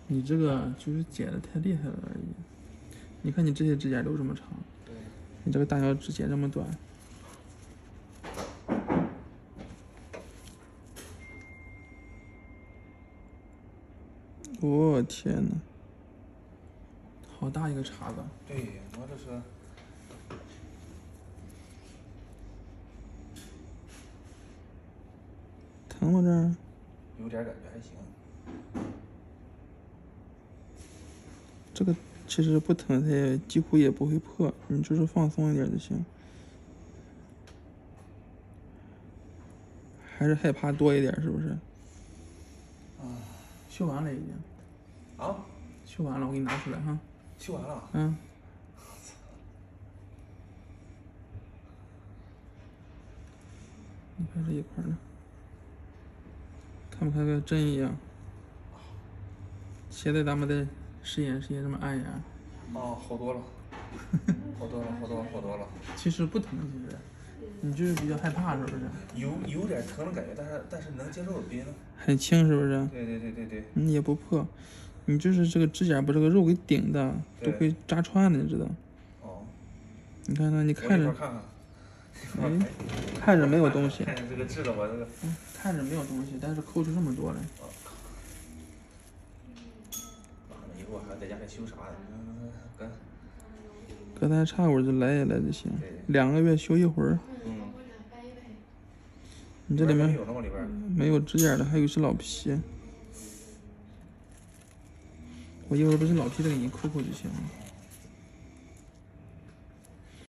你这个就是剪的太厉害了而已。你看你这些指甲都这么长，你这个大小指剪这么短。我天哪，好大一个茬子！ 对，我这是。 疼吗这儿？ 有点感觉还行。 这个其实不疼，它也几乎也不会破，你就是放松一点就行。还是害怕多一点，是不是？修完了已经。 啊？ 修完了，我给你拿出来哈。 修完了。 嗯。你看这一块呢，看不看跟针一样？现在咱们再实验这么按一按。 哦，好多了，好多了，好多了，好多了。 其实不疼，其实你就是比较害怕，是不是？ 有点疼的感觉，但是能接受的比呢。 很轻，是不是？ 对。 也不破，你就是这个指甲把这个肉给顶的，都会扎穿的，你知道？ 哦。 你看看，你看着。 哎， 看着没有东西。 看着这个治的我这个。 看着没有东西，但是抠出这么多来。 以后还在家里修啥的？ 隔三差五就来一来就行，2个月修一回。你这里面没有指甲的，还有些老皮。我一会儿把这老皮的给你抠抠就行了。